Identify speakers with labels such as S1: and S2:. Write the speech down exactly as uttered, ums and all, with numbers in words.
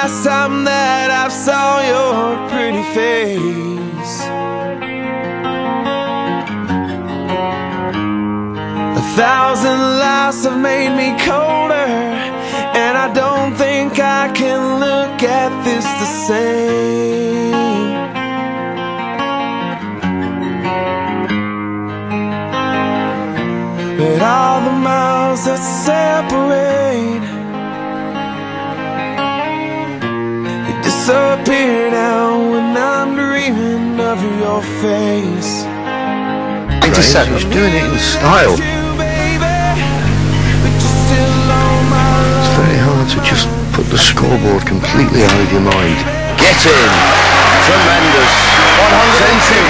S1: last time that I saw your pretty face. A thousand lies have made me colder, and I don't think I can look at this the same. But all the miles that separate disappear now when I'm dreaming of your face.
S2: eighty-seven, he's doing it in style. It's very hard to just put the scoreboard completely out of your mind. Get in! Tremendous! one hundred